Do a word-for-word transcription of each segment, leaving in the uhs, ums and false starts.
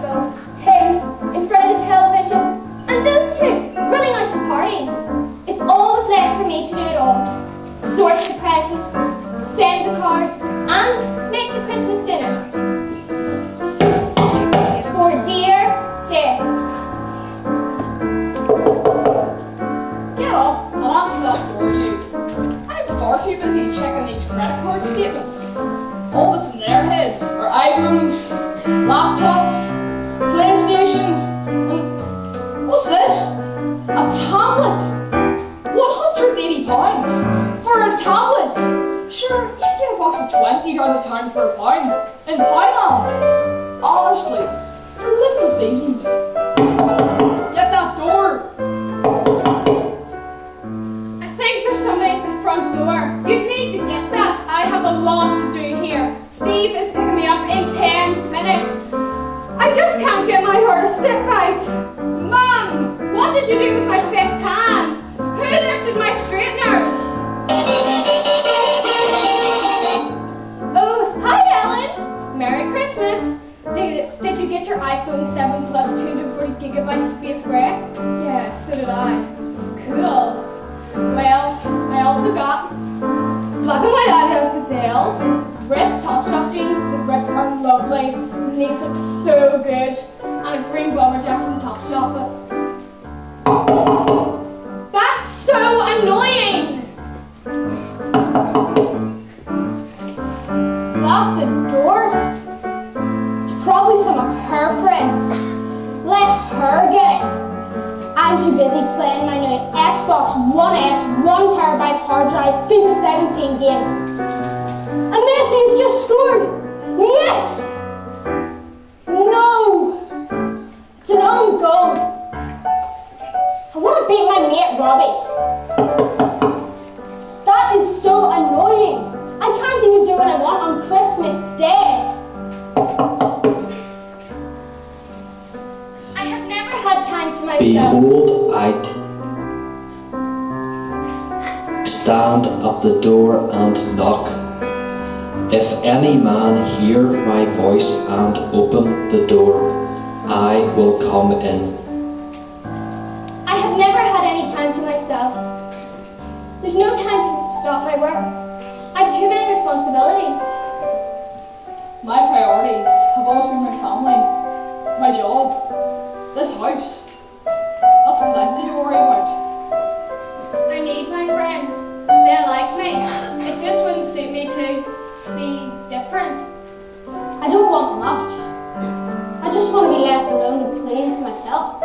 school, him in front of the television, and those two running out to parties. It's always left for me to do it all. Sort the presents, send the cards, and make the Christmas dinner. For dear Sarah. Get up and answer that door, you. I'm far too busy checking these credit card statements. All that's in their heads are iPhones, laptops, PlayStations, and what's this? A tablet? one hundred eighty pounds for a tablet? Sure, you can get a box of twenty down the town for a pound in Poundland. Honestly, live with these ones. Get that door. I think there's somebody at the front door. You need to get that. I have a lot to do here. Steve is picking me up in ten minutes. I just can't get my hair to sit right. Mum, what did you do with my fake tan? Who lifted my straighteners? Oh, hi Ellen. Merry Christmas. Did, did you get your iPhone seven plus two hundred forty gigabyte space gray? Yeah, so did I. Cool. Well, I also got black and white Adidas gazelles, ripped Topshop jeans. The rips are lovely. These look so good. And a green bomber jacket from Topshop. That's so annoying! Is that the door? It's probably some of her friends. Let her get it. I'm too busy playing my new Xbox One S one terabyte hard drive FIFA seventeen game. And Messi's just scored! Yes! No! It's an own goal. I want to beat my mate Robbie. That is so annoying. I can't even do what I want on Christmas Day. I have never had time to myself. Behold, I stand at the door and knock. If any man hear my voice and open the door, I will come in. I have never had any time to myself. There's no time to stop my work. I have too many responsibilities. My priorities have always been my family, my job, this house. That's plenty to worry about. I need my friends. They like me. It just wouldn't suit me to be different. I don't want much. I just want to be left alone to please myself.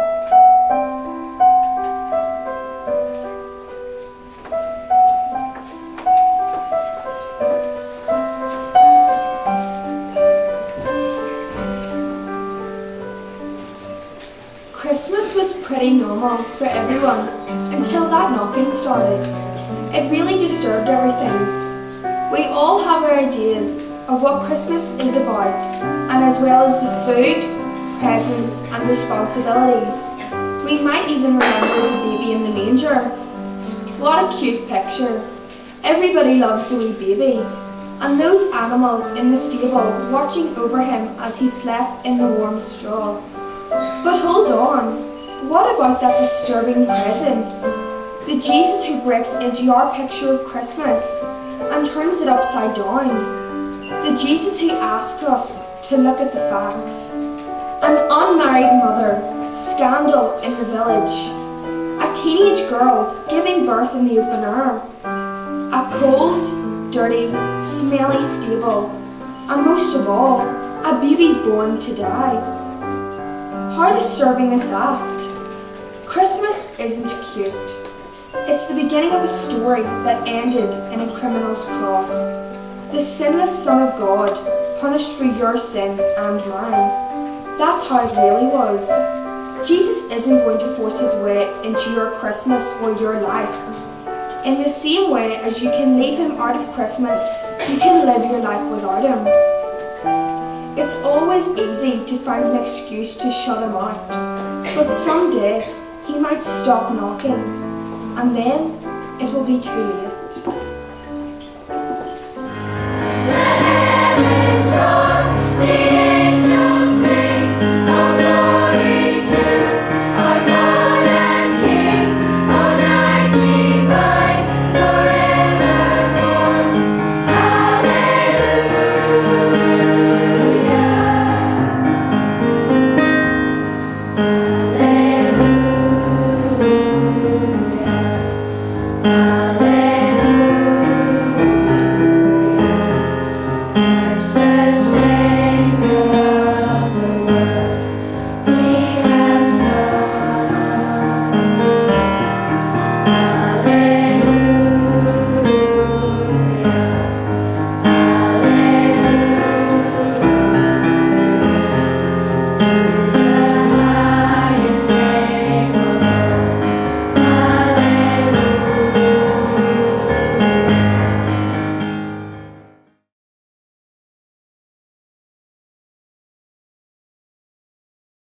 Christmas was pretty normal for everyone until that knocking started. It really disturbed everything. We all have our ideas of what Christmas is about, and as well as the food, presents and responsibilities. We might even remember the baby in the manger. What a cute picture. Everybody loves the wee baby, and those animals in the stable watching over him as he slept in the warm straw. But hold on, what about that disturbing presence? The Jesus who breaks into our picture of Christmas and turns it upside down. The Jesus who asked us to look at the facts. An unmarried mother, scandal in the village. A teenage girl giving birth in the open air. A cold, dirty, smelly stable. And most of all, a baby born to die. How disturbing is that? Christmas isn't cute. It's the beginning of a story that ended in a criminal's cross. The sinless Son of God, punished for your sin and mine. That's how it really was. Jesus isn't going to force his way into your Christmas or your life. In the same way as you can leave him out of Christmas, you can live your life without him. It's always easy to find an excuse to shut him out, but someday he might stop knocking, and then it will be too late.